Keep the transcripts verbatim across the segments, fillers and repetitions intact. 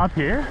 Up here?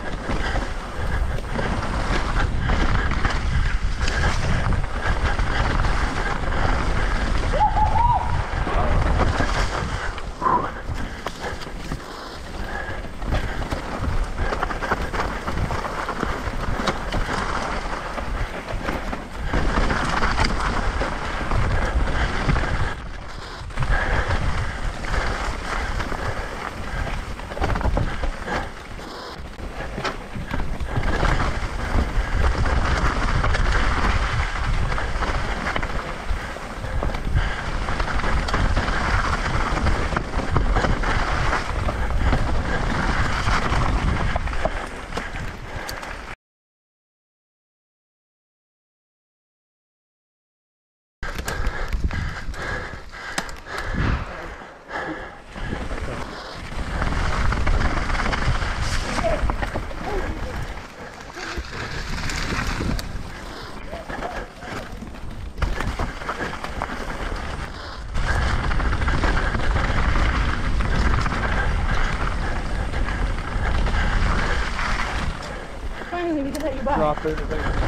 Finally, we can let you back. Drop it.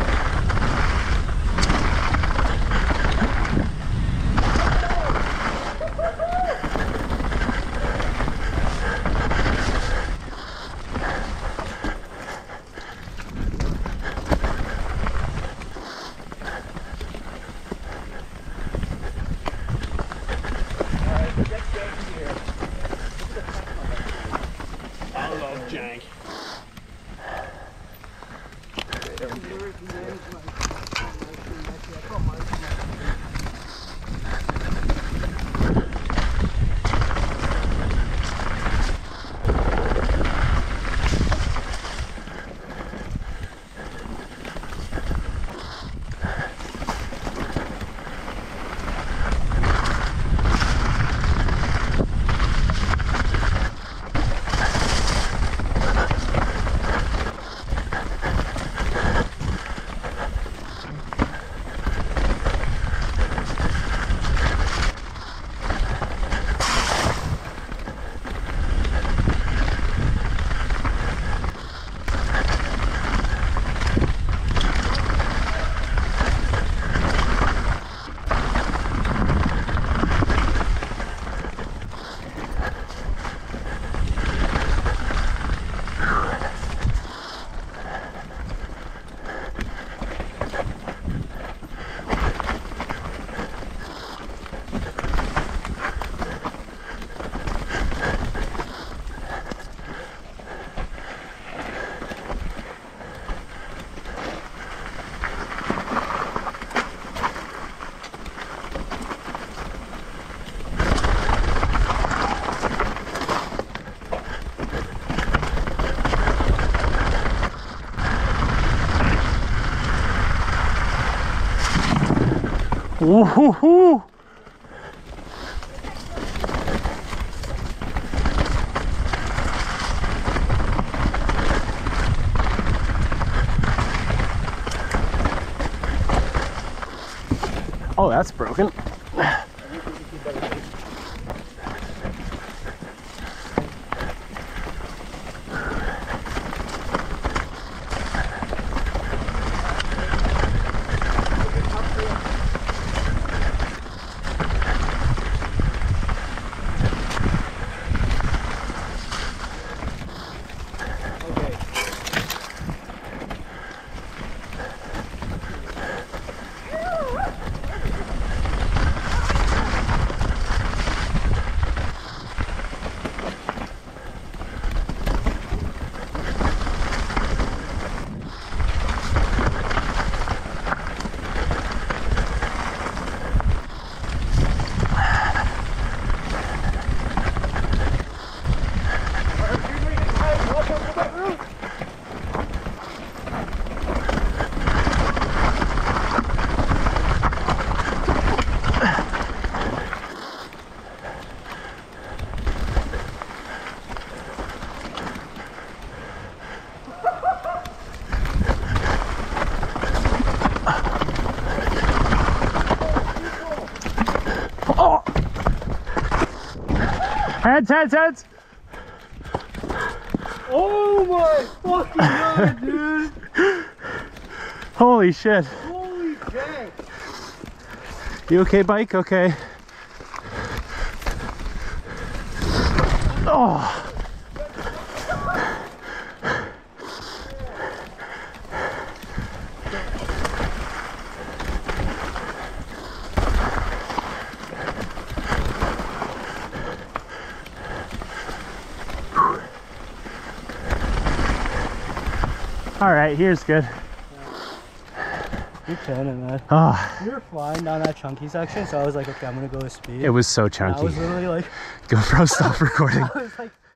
I love jank. Woohoo! Oh, that's broken. Heads, heads, heads! Oh my fucking god, dude! Holy shit. Holy shit! You okay, bike? Okay. Oh. All right, here's good. You're killing it, man. Oh, We were flying down that chunky section, so I was like, okay, I'm gonna go with speed. it was so And I chunky. was literally like, GoPro, stop recording. I was like